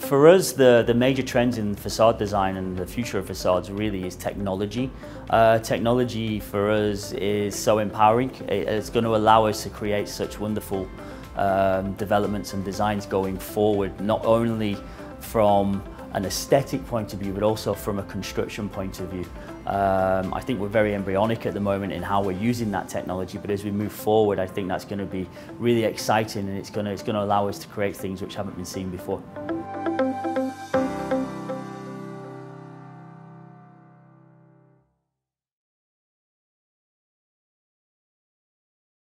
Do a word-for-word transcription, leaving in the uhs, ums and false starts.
for us, the, the major trends in facade design and the future of facades really is technology. Uh, technology for us is so empowering. It, it's going to allow us to create such wonderful um, developments and designs going forward, not only from an aesthetic point of view, but also from a construction point of view. Um, I think we're very embryonic at the moment in how we're using that technology, but as we move forward, I think that's going to be really exciting, and it's going to, it's going to allow us to create things which haven't been seen before.